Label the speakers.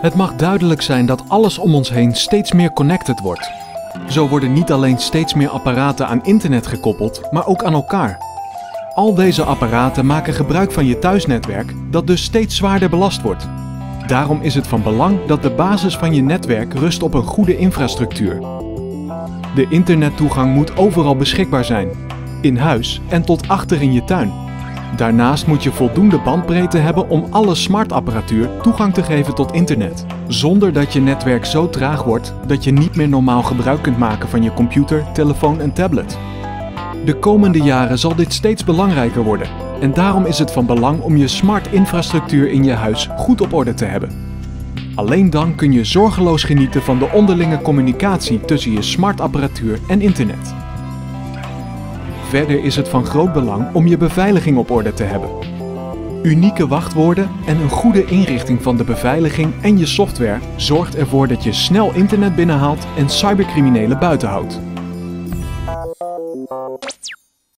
Speaker 1: Het mag duidelijk zijn dat alles om ons heen steeds meer connected wordt. Zo worden niet alleen steeds meer apparaten aan internet gekoppeld, maar ook aan elkaar. Al deze apparaten maken gebruik van je thuisnetwerk, dat dus steeds zwaarder belast wordt. Daarom is het van belang dat de basis van je netwerk rust op een goede infrastructuur. De internettoegang moet overal beschikbaar zijn, in huis en tot achter in je tuin. Daarnaast moet je voldoende bandbreedte hebben om alle smartapparatuur toegang te geven tot internet, zonder dat je netwerk zo traag wordt dat je niet meer normaal gebruik kunt maken van je computer, telefoon en tablet. De komende jaren zal dit steeds belangrijker worden en daarom is het van belang om je smart infrastructuur in je huis goed op orde te hebben. Alleen dan kun je zorgeloos genieten van de onderlinge communicatie tussen je smartapparatuur en internet. Verder is het van groot belang om je beveiliging op orde te hebben. Unieke wachtwoorden en een goede inrichting van de beveiliging en je software zorgt ervoor dat je snel internet binnenhaalt en cybercriminelen buiten houdt.